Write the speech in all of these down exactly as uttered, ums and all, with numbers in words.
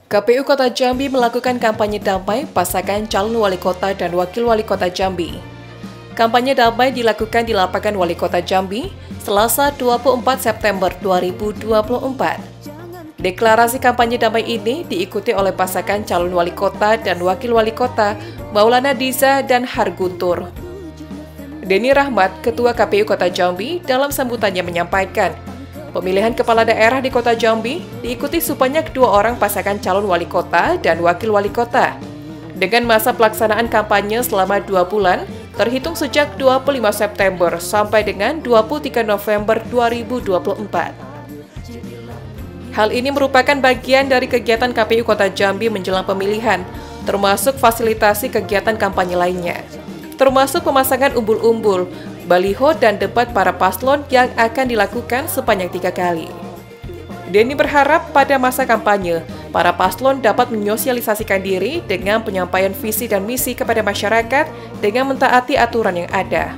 K P U Kota Jambi melakukan kampanye damai pasangan calon wali kota dan wakil wali kota Jambi. Kampanye damai dilakukan di lapangan Wali Kota Jambi, Selasa dua puluh empat September dua ribu dua puluh empat. Deklarasi kampanye damai ini diikuti oleh pasangan calon wali kota dan wakil wali kota, Maulana Diza dan Harguntur. Denny Rahmat, Ketua K P U Kota Jambi, dalam sambutannya menyampaikan, pemilihan kepala daerah di Kota Jambi diikuti sebanyak dua orang pasangan calon wali kota dan wakil wali kota. Dengan masa pelaksanaan kampanye selama dua bulan, terhitung sejak dua puluh lima September sampai dengan dua puluh tiga November dua ribu dua puluh empat. Hal ini merupakan bagian dari kegiatan K P U Kota Jambi menjelang pemilihan, termasuk fasilitasi kegiatan kampanye lainnya, termasuk pemasangan umbul-umbul, baliho, dan debat para paslon yang akan dilakukan sebanyak tiga kali. Denny berharap pada masa kampanye, para paslon dapat menyosialisasikan diri dengan penyampaian visi dan misi kepada masyarakat dengan mentaati aturan yang ada.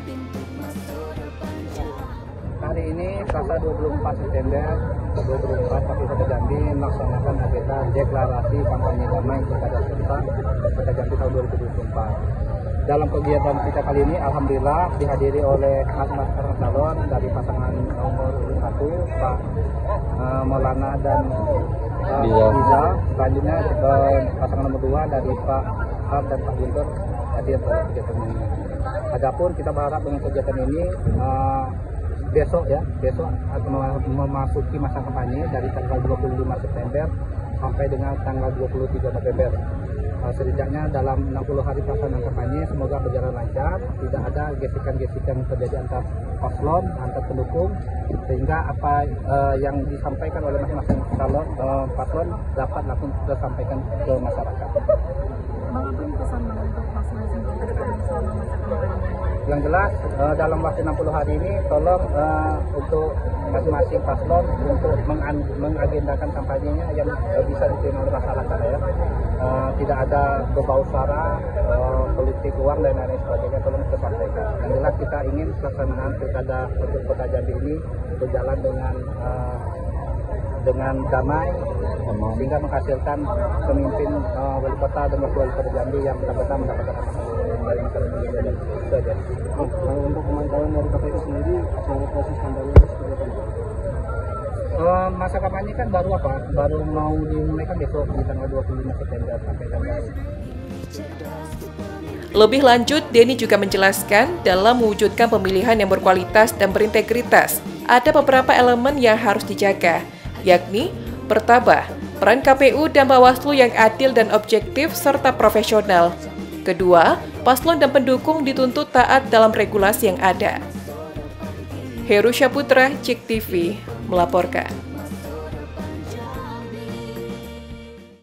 Hari ini, Selasa dua puluh empat September dua ribu dua puluh empat, K P U Kota Jambi melaksanakan agenda deklarasi kampanye damai Pilkada serentak Kota Jambi tahun dua ribu dua puluh empat. Dalam kegiatan kita kali ini, alhamdulillah dihadiri oleh mas-mas calon dari pasangan nomor satu, Pak uh, Maulana dan uh, Diza. Selanjutnya uh, pasangan nomor dua dari Pak Ab dan Pak Guntur hadir pada kegiatan ini. Adapun kita berharap dengan kegiatan ini uh, besok ya, besok akan memasuki masa kampanye dari tanggal dua puluh lima September sampai dengan tanggal dua puluh tiga November. Uh, setidaknya dalam enam puluh hari pelaksanaan kampanye semoga berjalan lancar, tidak ada gesekan-gesekan terjadi antar paslon, antar pendukung, sehingga apa uh, yang disampaikan oleh masing-masing calon uh, paslon dapat langsung disampaikan ke masyarakat. Bang, apa pesan untuk masing-masing kontestan selama masa kampanye? Yang jelas uh, dalam waktu enam puluh hari ini tolong uh, untuk masing-masing paslon untuk mengagendakan kampanyenya yang uh, bisa diterima oleh masyarakat ya. Uh, tidak ada berbau sara, uh, politik uang dan lain sebagainya, tolong disampaikan. Yang jelas kita ingin pelaksanaan pilkada untuk Kota Jambi ini berjalan dengan uh, dengan damai, sehingga menghasilkan pemimpin uh, wali kota dan wakil wali kota Jambi yang benar-benar mendapatkan dari masyarakat. Itu aja. Untuk pemantauan dari K P U sendiri, selama proses kampanye seperti apa? Uh, masa kampanye kan baru apa? Baru mau dimulai kan besok di tanggal dua puluh lima September sampai tanggal. Lebih lanjut, Denny juga menjelaskan dalam mewujudkan pemilihan yang berkualitas dan berintegritas, ada beberapa elemen yang harus dijaga, yakni pertama, peran K P U dan Bawaslu yang adil dan objektif serta profesional. Kedua, paslon dan pendukung dituntut taat dalam regulasi yang ada. Heru Syaputra, Cik T V, melaporkan.